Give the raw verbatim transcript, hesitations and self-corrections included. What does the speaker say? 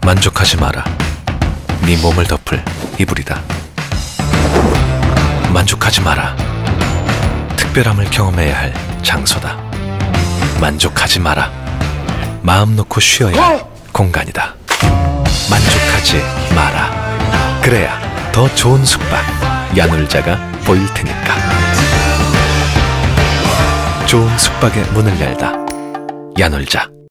만족하지 마라. 네 몸을 덮을 이불이다. 만족하지 마라. 특별함을 경험해야 할 장소다. 만족하지 마라. 마음 놓고 쉬어야 할 공간이다. 만족하지 마라. 그래야 더 좋은 숙박 야놀자가 보일 테니까. 좋은 숙박의 문을 열다. 야놀자.